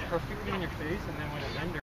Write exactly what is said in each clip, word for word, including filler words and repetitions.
perfectly in your face, and then when it renders.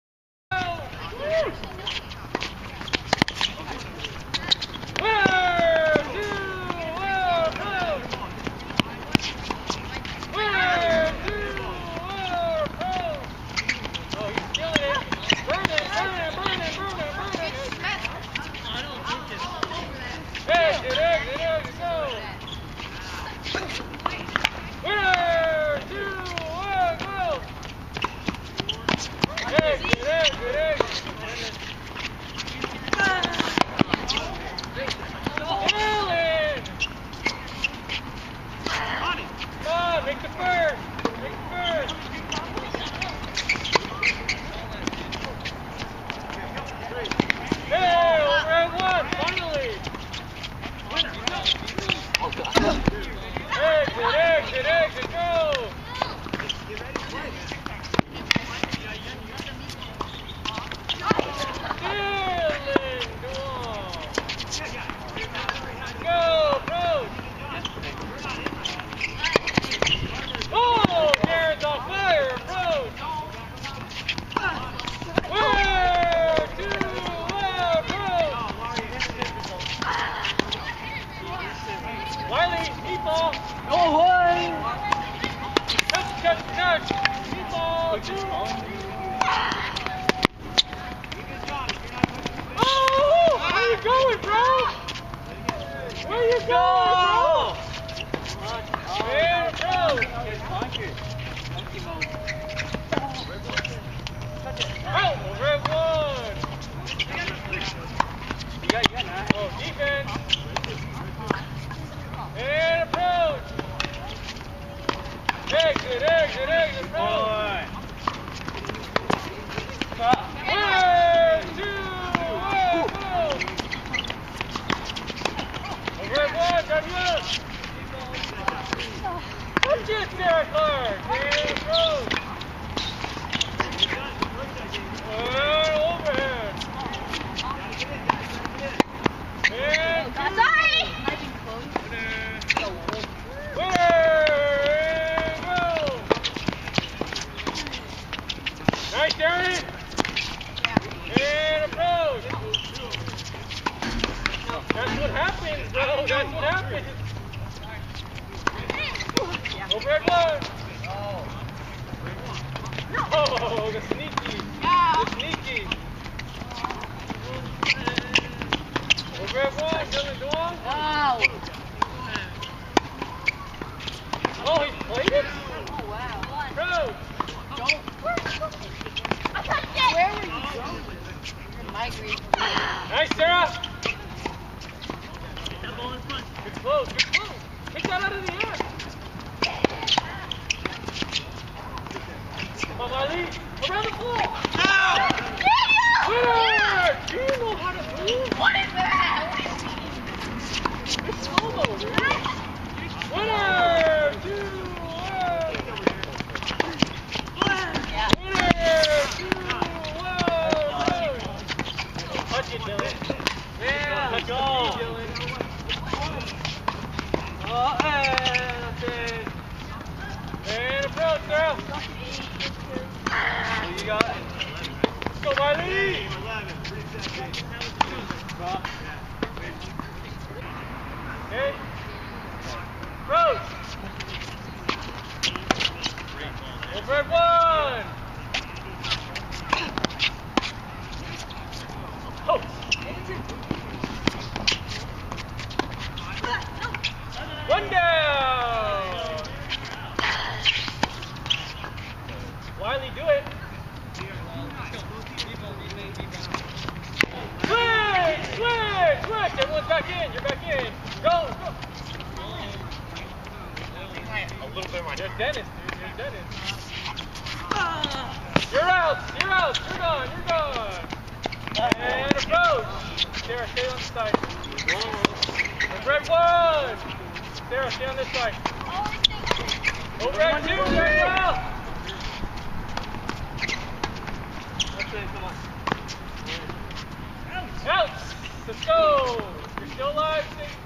Let's go! You're still alive.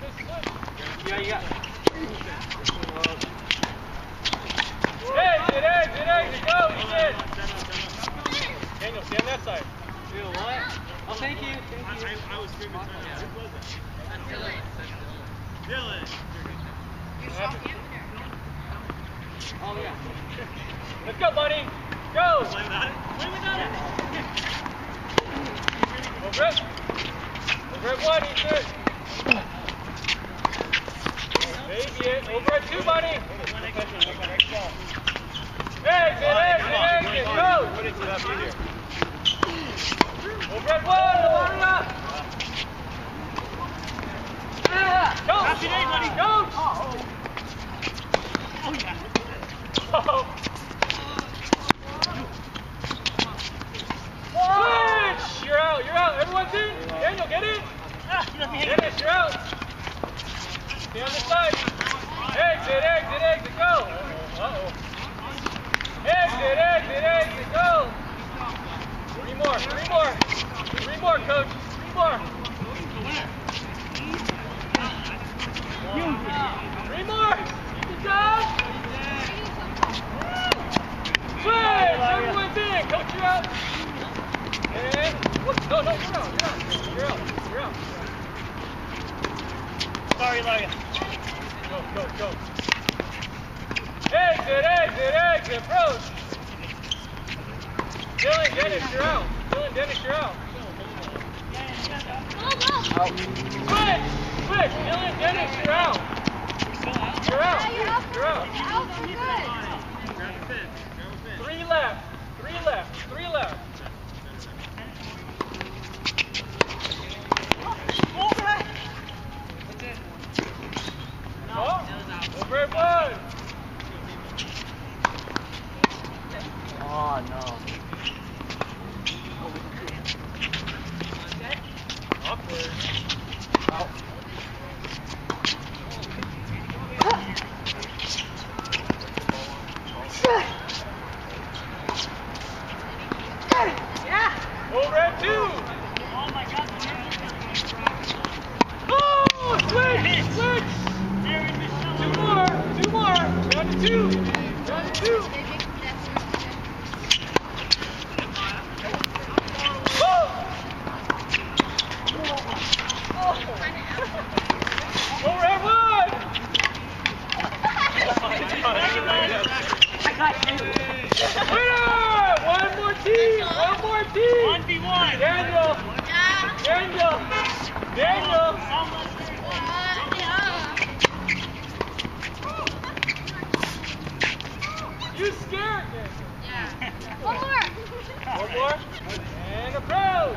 Yeah, you got it. Exit, exit, exit, go! You did! thank you. Thank you. I, I was screaming. Who was that? Dylan. Dylan. You saw him? Oh, yeah. Let's go, buddy. Go. Play without it? Play without it. Over it. Over at one, he's good. Baby it. Over at two, buddy. Exit, exit, exit. Go. Put it to that here. Over at one, Alaria. Go. Happy day, buddy. Go. Oh, yeah. Oh. Switch! You're out, you're out. Everyone's in. Daniel, get in. Dennis, you're out. Stay on this side. Exit, exit, exit, go. Uh-oh. Exit, exit, exit, go. Three more, three more. Three more, coach. Three more. Three more. Good job. Switch! Everyone's in. Coach, you're out. And whoop. No, no, you're out. You're out. You're out. You're out. Sorry, Larry. Go, go, go. Exit, exit, exit. Approach. Dylan, Dennis, you're out. Dylan, Dennis, you're out. Out. Switch! Switch! Dylan, Dennis, you're out. You're out. Yeah, you're out. You're out. Out for good. Grab a pin. Grab a pin. Three left. Three left. Three left. Oh, over at one. Oh, no. Awkward. Out. Yeah. Over at two. Oh, my God. Oh, switch! Switch! Two more. Two more. Down to two. Down to two. Woo! Over at one. Winner! One more team. One more team. one v one. Daniel. Daniel. Daniel. You scared me. One more. One more. And approach.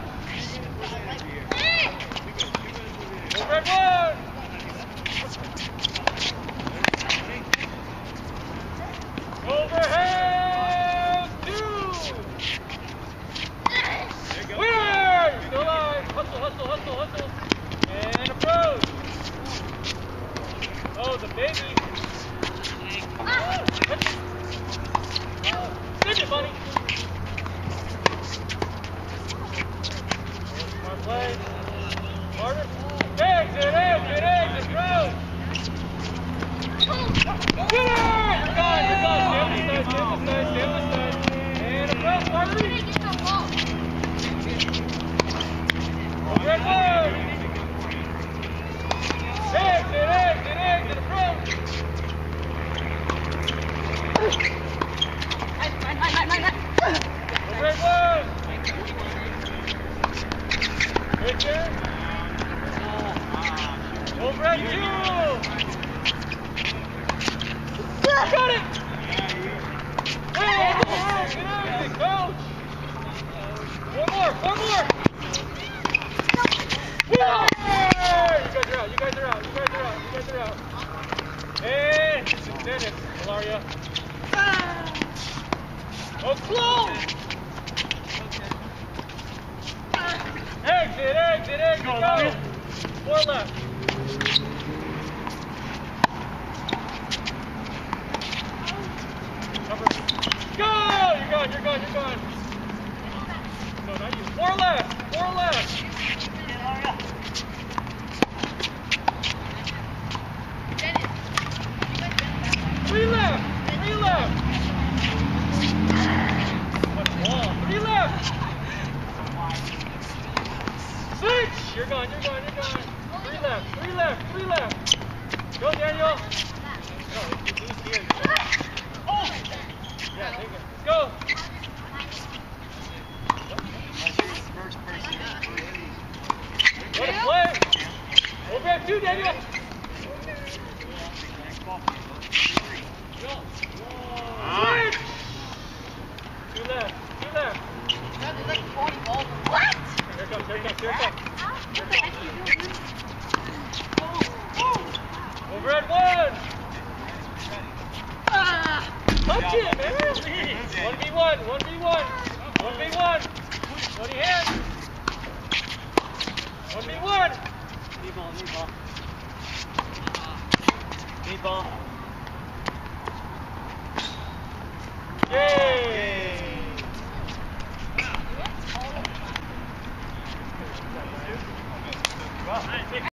Over at one. Overhead two. Winner! Still alive. Hustle, hustle, hustle, hustle. And approach. Oh, the baby. Send it, buddy. Smart play. Harder. Exit, exit, exit, approach. Winner! You're gone, you're gone. Stay on this side, stay on this side, stay on this side. And approach, Marty. Over at one. Exit, exit, exit, approach. Over at one. Richard. Over at two. Got it. Hey, good exit, coach. One more, one more. Yeah! You guys are out, you guys are out, you guys are out, you guys are out. And Dennis, Ilaria. Oh, close! Exit, exit, exit, go! Four left. Cover. Go! You're gone, you're gone, you're gone. No, not you. Four left, four left. Three left! Three left! Much ball. Three left! you're gone, you're gone, you're gone. Three left, three left, three left. Go, Daniel. No, it's loose here. Oh! Yeah, take it. Let's go. Let it play. Over at two, Daniel. Go. Switch. Two left, two left. What? Here it comes, here it comes, here it comes. What the heck are you doing? Over at one. Ah! Touch it, man. one v one, one v one. one v one. Bloody hand. one v one. Knee ball, knee ball. Knee ball. Yay!